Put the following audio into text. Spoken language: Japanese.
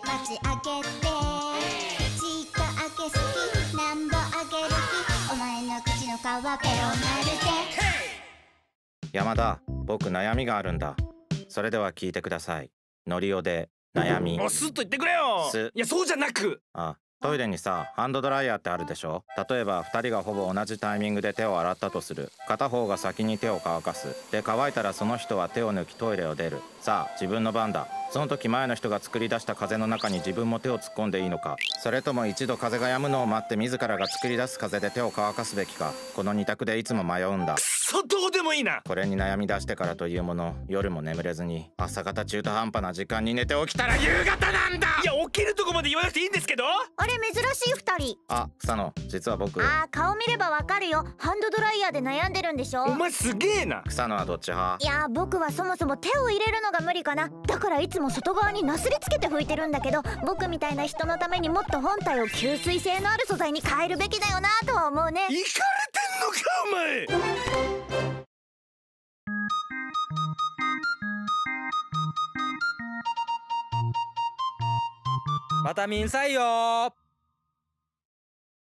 ち開けてちっと開けすきなんぼ開ける気お前の口の皮ペロなるで山田、僕悩みがあるんだ。それでは聞いてください。のりおで悩み。 もうスッと言ってくれよ。いやそうじゃなく、 トイレにさ、ハンドドライヤーってあるでしょ。例えば2人がほぼ同じタイミングで手を洗ったとする。片方が先に手を乾かす。で乾いたらその人は手を抜きトイレを出る。さあ自分の番だ。その時前の人が作り出した風の中に自分も手を突っ込んでいいのか、それとも一度風が止むのを待って自らが作り出す風で手を乾かすべきか、この二択でいつも迷うんだ。 どうでもいいな。 これに悩み出してからというもの、夜も眠れずに朝方中途半端な時間に寝て起きたら夕方なんだ。 いや起きるとこまで言わなくていいんですけど。 あれ珍しい2人。 草野、実は僕。 顔見ればわかるよ。ハンドドライヤーで悩んでるんでしょ。 お前すげえな。 草野はどっち派？ いや僕はそもそも手を入れるのが無理かな。だからいつも外側になすりつけて拭いてるんだけど、僕みたいな人のためにもっと本体を吸水性のある素材に変えるべきだよなとは思うね。 イカれてんのかお前。 またミンサイよ。